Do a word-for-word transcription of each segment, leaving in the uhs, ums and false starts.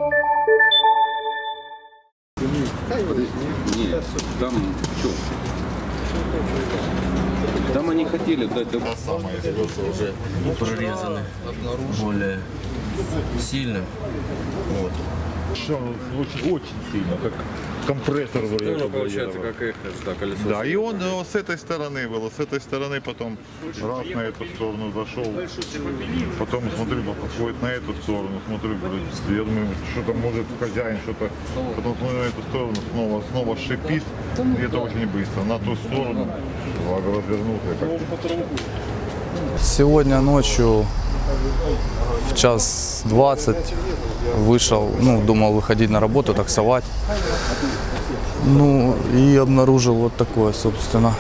Нет, там что? Там они хотели дать... Та самая колеса уже прорезаны более сильно. Вот. Очень, очень сильно, как компрессор. Ну, получается, как эхо, да, колесо. Да, и он ну, с этой стороны был, с этой стороны потом раз на эту сторону зашел, потом смотрю, подходит на эту сторону, смотрю, блядь, я думаю, что-то может хозяин, что-то, потом смотрю на эту сторону, снова, снова шипит, и это очень быстро, на ту сторону, развернулся как-то. Сегодня ночью в час двадцать вышел, ну, думал выходить на работу, таксовать. Ну, и обнаружил вот такое, собственно,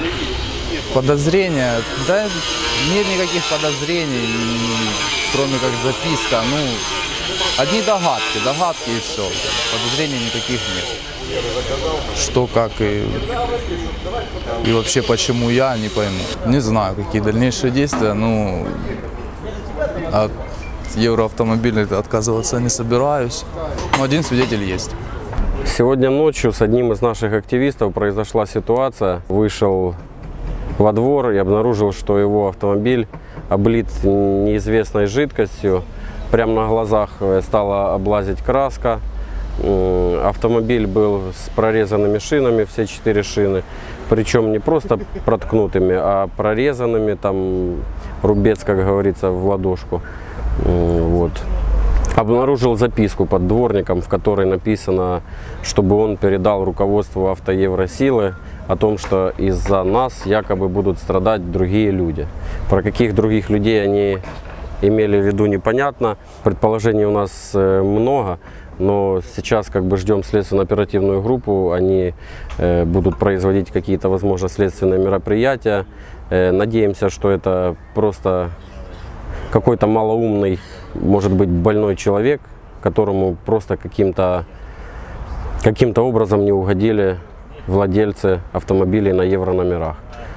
подозрение. Да, нет никаких подозрений, кроме как записка. Ну, одни догадки, догадки и все. Подозрений никаких нет. Что, как и, и вообще почему я, не пойму. Не знаю, какие дальнейшие действия, ну, от евроавтомобиля отказываться не собираюсь. Но один свидетель есть. Сегодня ночью с одним из наших активистов произошла ситуация. Вышел во двор и обнаружил, что его автомобиль облит неизвестной жидкостью. Прямо на глазах стала облазить краска. Автомобиль был с прорезанными шинами, все четыре шины. Причем не просто проткнутыми, а прорезанными, там рубец, как говорится, в ладошку. Вот. Обнаружил записку под дворником, в которой написано, чтобы он передал руководству Автоевросилы о том, что из-за нас якобы будут страдать другие люди. Про каких других людей они имели в виду, непонятно. Предположений у нас много, но сейчас как бы ждем следственно-оперативную группу. Они э, будут производить какие-то, возможно, следственные мероприятия. Э, надеемся, что это просто какой-то малоумный, может быть, больной человек, которому просто каким-то каким-то образом не угодили владельцы автомобилей на еврономерах.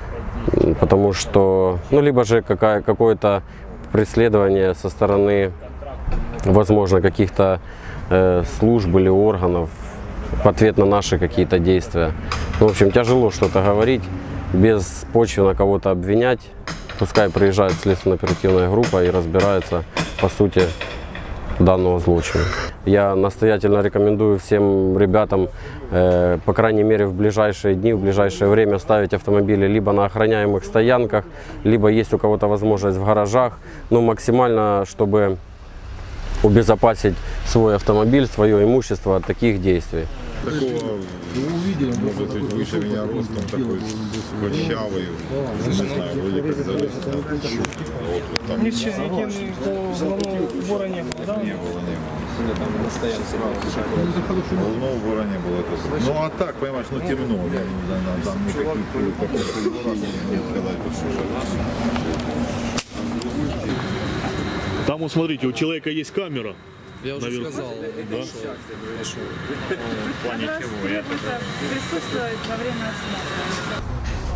Потому что, ну, либо же какая, какое-то преследование со стороны, возможно, каких-то э, служб или органов в ответ на наши какие-то действия. Ну, в общем, тяжело что-то говорить, без почвы на кого-то обвинять. Пускай приезжает следственно-оперативная группа и разбирается по сути данного злочина. Я настоятельно рекомендую всем ребятам, э, по крайней мере, в ближайшие дни, в ближайшее время ставить автомобили либо на охраняемых стоянках, либо есть у кого-то возможность в гаражах. Ну, максимально, чтобы убезопасить свой автомобиль, свое имущество от таких действий. Такого, может быть, выше меня ростом, такой худощавый, не знаю, вроде как залез на вот там. Ничего, головного убора не было, да? Не было, не было. Головного убора не было. Ну а так, понимаешь, ну темно, я не знаю, там никаких таких убора не сказать, что. Там, вот смотрите, у человека есть камера. Я уже наверху. сказал, да? В плане чего? Присутствовать во время осмотра.